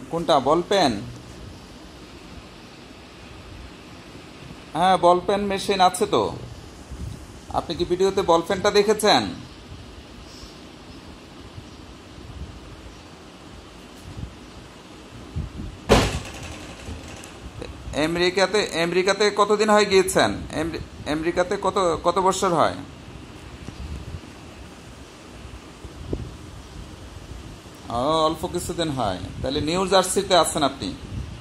কোনটা, ball pen? হ্যাঁ, ball pen machine আছে তো। আপনি কি ভিডিওতে বল পেনটা দেখেছেন? আমেরিকাতে কতদিন হয় গিয়েছেন? আমেরিকাতে কত কত বছর হয়? ও, অল্প কিছুদিন হয়। তাহলে নিউ জার্সিতে আছেন আপনি।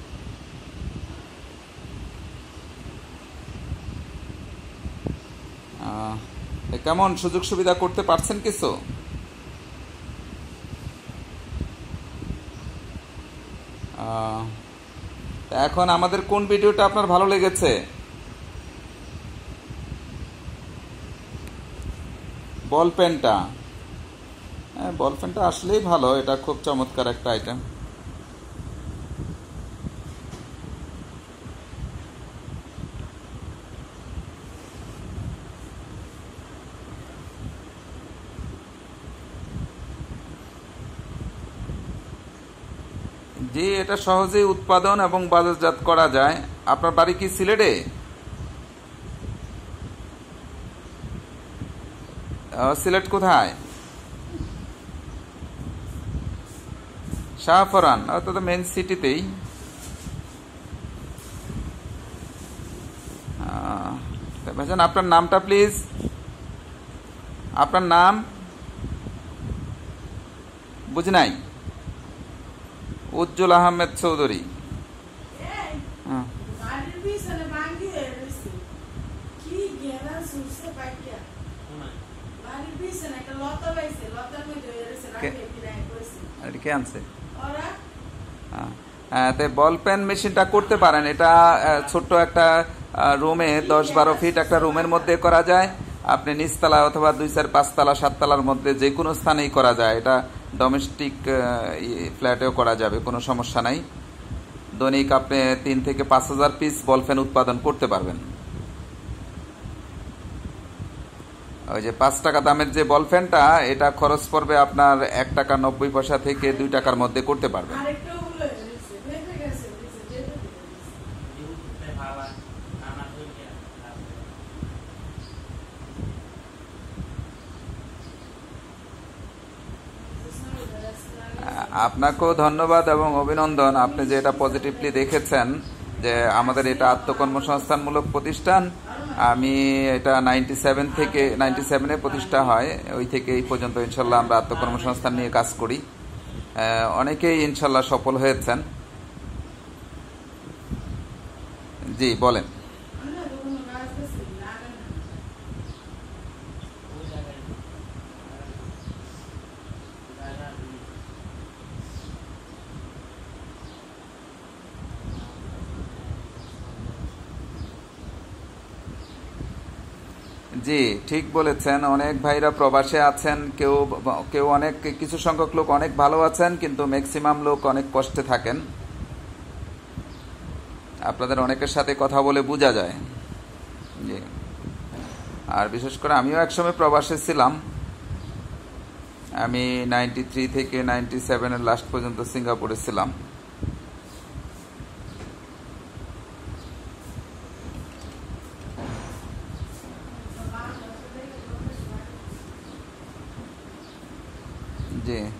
আহ, কেমন সুযোগ সুবিধা করতে পারছেন কিছু? আহ, তা এখন আমাদের কোন ভিডিওটা আপনার ভালো লেগেছে? বল পেনটা? হ্যাঁ, বল পেনটা আসলেই ভালো, এটা খুব চমৎকার একটা আইটেম। জি, এটা সহজেই উৎপাদন এবং বাজারজাত করা যায়। আপনার বাড়ি কি সিলেটে? সিলেট কোথায়? শাহপরান, তো মেন সিটিতেই। তা ভাইজান, আপনার নামটা প্লিজ। আপনার নাম বুঝি নাই। উজ্জ্বল আহমেদ চৌধুরী। হ্যাঁ। কে আনছে? তাই বল পেন মেশিনটা করতে পারেন। এটা ছোট্ট একটা রুমে, 10-12 ফিট একটা রুমের মধ্যে করা যায়। আপনি নিচতলা অথবা 2-4-5 তলা 7 তলার মধ্যে যে কোনো স্থানেই করা যায়। এটা ডোমেস্টিক ফ্ল্যাটেও করা যাবে, কোনো সমস্যা নাই। দৈনিক আপনি 3 থেকে 5 হাজার পিস বল পেন উৎপাদন করতে পারবেন। ওই যে 5 টাকা দামের যে বল পেনটা, এটা খরচ পড়বে আপনার 1 টাকা 90 পয়সা থেকে 2 টাকার মধ্যে করতে পারবেন। আপনাকেও ধন্যবাদ এবং অভিনন্দন। আপনি যে এটা পজিটিভলি দেখেছেন যে আমাদের এটা আত্মকর্মসংস্থানমূলক প্রতিষ্ঠান। আমি এটা 97 থেকে 97-এ প্রতিষ্ঠা হয়, ওই থেকে এই পর্যন্ত ইনশাল্লাহ আমরা আত্মকর্মসংস্থান নিয়ে কাজ করি। অনেকেই ইনশাল্লাহ সফল হয়েছেন। জি, বলেন। জি, ঠিক বলেছেন। অনেক ভাইরা প্রবাসে আছেন, কেউ কেউ অনেক কিছু সংখ্যক লোক অনেক ভালো আছেন, কিন্তু ম্যাক্সিমাম লোক অনেক কষ্টে থাকেন। আপনাদের অনেকের সাথে কথা বলে বোঝা যায়। জি। আর বিশেষ করে আমিও একসময় প্রবাসে ছিলাম। আমি 93 থেকে 97-এর লাস্ট পর্যন্ত সিঙ্গাপুরে ছিলাম। জি।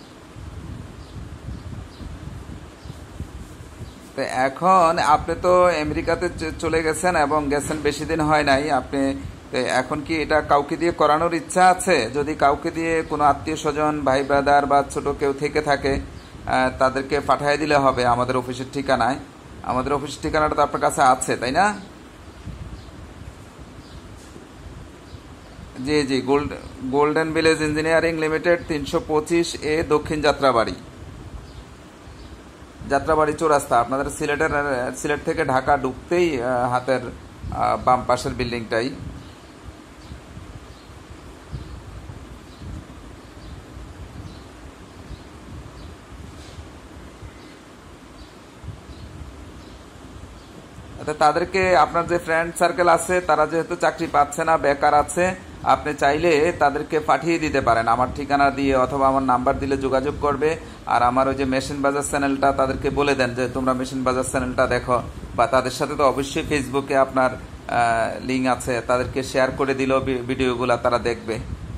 তো এখন আপনি তো আমেরিকাতে চলে গেছেন এবং গেছেন বেশি দিন হয় নাই। আপনি তো এখন কি এটা কাউকে দিয়ে করানোর ইচ্ছা আছে? যদি কাউকে দিয়ে কোনো আত্মীয় স্বজন, ভাই ব্রাদার বা ছোট কেউ থেকে থাকে, তাদেরকে পাঠিয়ে দিলে হবে আমাদের অফিসের ঠিকানায়। আমাদের অফিসের ঠিকানাটা তো আপনার কাছে আছে, তাই না? জি জি, golden village engineering limited, 325A, দক্ষিণ যাত্রাবাড়ি। যাত্রাবাড়ি চৌরাস্তা। আপনাদের সিলেট থেকে ঢাকা ঢুকতেই হাতের বাম পাশের বিল্ডিংটাই। তাদেরকে, আপনার যে ফ্রেন্ড সার্কেল আছে, তারা যেহেতু চাকরি পাচ্ছে না, বেকার আছে, আপনি চাইলে তাদেরকে পাঠিয়ে দিতে পারেন আমার ঠিকানা দিয়ে অথবা আমার নাম্বার দিলে যোগাযোগ করবে। আর আমার ওই যে মেশিন বাজার চ্যানেলটা তাদেরকে বলে দেন যে তোমরা মেশিন বাজার চ্যানেলটা দেখো, বা তাদের সাথে তো অবশ্যই ফেসবুকে আপনার লিঙ্ক আছে, তাদেরকে শেয়ার করে দিলেও ভিডিওগুলো তারা দেখবে।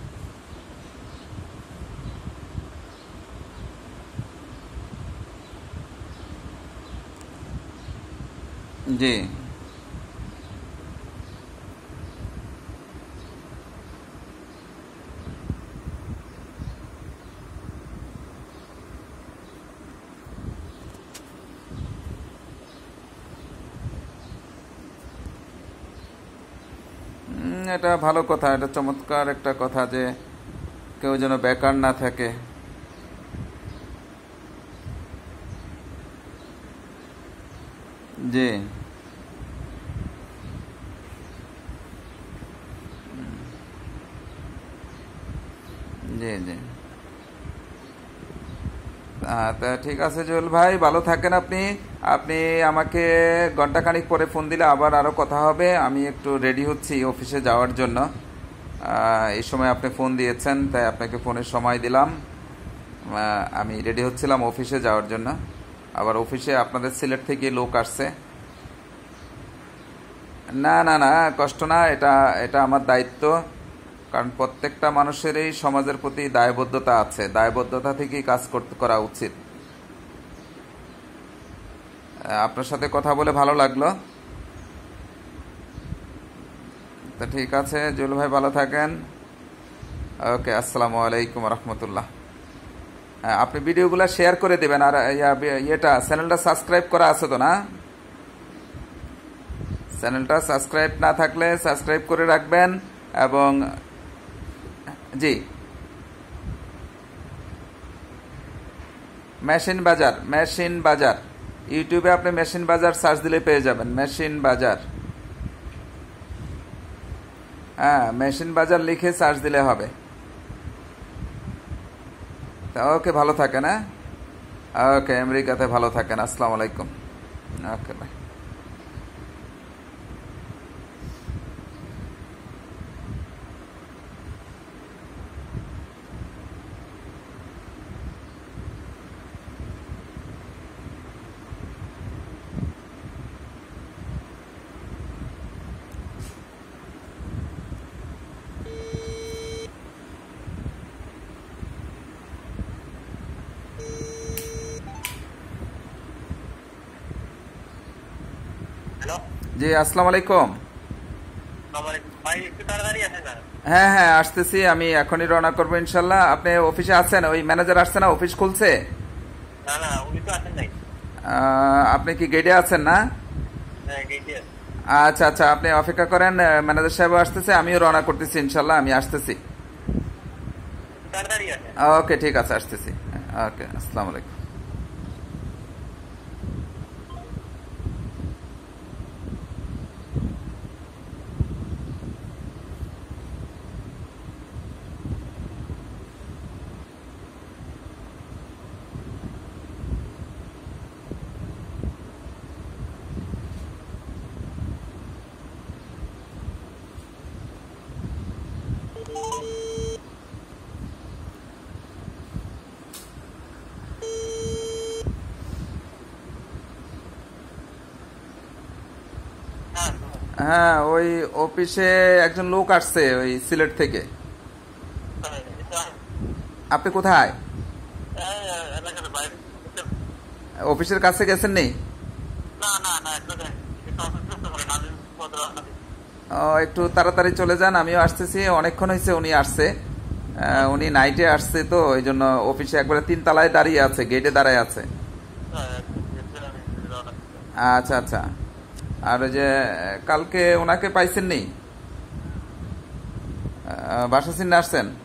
জি এটা ভালো কথা, এটা চমৎকার একটা কথা যে কেউ যেন বেকার না থাকে। জি জি জি তা ঠিক আছে জুয়েল ভাই, ভালো থাকেন আপনি। আপনি আমাকে ঘন্টাখানিক পরে ফোন দিলে আবার আরো কথা হবে। আমি একটু রেডি হচ্ছি অফিসে যাওয়ার জন্য। এই সময় আপনি ফোন দিয়েছেন তাই আপনাকে ফোনের সময় দিলাম। আমি রেডি হচ্ছিলাম অফিসে যাওয়ার জন্য। আবার অফিসে আপনাদের সিলেট থেকে লোক আসছে। না না না, কষ্ট না, এটা এটা আমার দায়িত্ব। কারণ প্রত্যেকটা মানুষেরই সমাজের প্রতি দায়বদ্ধতা আছে, দায়বদ্ধতা থেকেই কাজ করতে করা উচিত। আপনার সাথে কথা বলে ভালো লাগলো। তা ঠিক আছে জুয়েল ভাই, ভালো থাকেন। ওকে, আসসালামু আলাইকুম রহমতুল্লাহ। আপনি ভিডিওগুলো শেয়ার করে দেবেন। আর ইয়েটা চ্যানেলটা সাবস্ক্রাইব করা আছে তো না? চ্যানেলটা সাবস্ক্রাইব না থাকলে সাবস্ক্রাইব করে রাখবেন। এবং জি, মেশিন বাজার, মেশিন বাজার, ইউটিউবে আপনি মেশিন বাজার সার্চ দিলে পেয়ে যাবেন মেশিন বাজার। হ্যাঁ, মেশিন বাজার লিখে সার্চ দিলে হবে। তা ওকে, ভালো থাকেন। হ্যাঁ, ওকে, আমেরিকাতে ভালো থাকেন। আসসালামু আলাইকুম। Okay bye. হ্যালো, জি, আসসালামু আলাইকুম। আসসালামু আলাইকুম ভাই, একটু তাড়াতাড়ি আসেন না। হ্যাঁ হ্যাঁ, আসতেছি, আমি এখনই রওনা করবো ইনশাল্লাহ। আপনি অফিসে আছেন? ওই ম্যানেজার আসছে না, অফিস খুলছে? না না, উনি তো আসেন নাই। আপনি কি গেটে আছেন না? হ্যাঁ, গেটে আছে। আচ্ছা আচ্ছা, আপনি অপেক্ষা করেন, ম্যানেজার সাহেব আসতেছে, আমিও রওনা করতেছি ইনশাল্লাহ, আমি আসতেছি। একটু তাড়াতাড়ি আসেন। ওকে, ঠিক আছে, আসতেছি। ওকে, আসসালামু আলাইকুম। হ্যাঁ হ্যাঁ, ওই অফিসে একজন লোক আসছে ওই সিলেট থেকে। আপনি কোথায়? এলাকার বাইরে। অফিসের কাছে গেছেন নি? না না না, একটু অসুস্থ করেন, আমি একটু তাড়াতাড়ি চলে যান, আমিও আসতেছি। অনেকক্ষণ হয়েছে উনি আসছে। উনি নাইটে আসছে তো ওই জন্য অফিসে একবারে 3 তলায় দাঁড়িয়ে আছে, গেটে দাঁড়ায় আছে। আচ্ছা আচ্ছা। আর ওই যে কালকে ওনাকে পাইছেন নি? বাসা চিনে আসছেন?